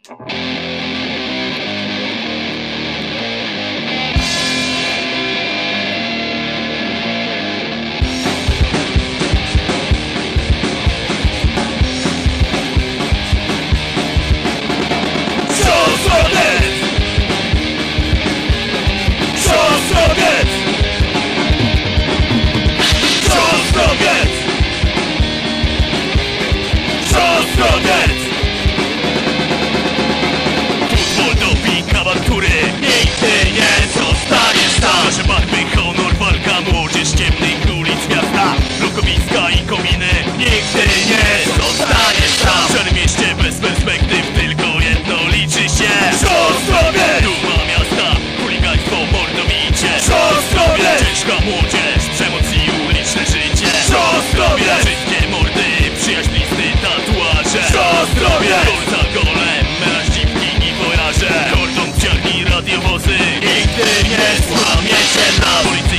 Futbol, doping, awantury, nigdy nie zostaniesz tam. Że barwy, honor, walka, młodzież ciemnych ulic miasta, blokowiska i kominy, nigdy nie zostaniesz tam. W szarym mieście bez perspektyw tylko jedno liczy się: Ostrowiec! Duma miasta, chuligaństwo, mordobicie, Ostrowiec! Ciężka młodzież, przemoc i uliczne życie, Ostrowiec! Wszystkie mordy, przyjaźń, listy, tatuaże, Ostrowiec! Gol za golem, melanż, dziwki i wojaże, kordon, ciarni, radiowozy, nigdy nie złamiecie nas.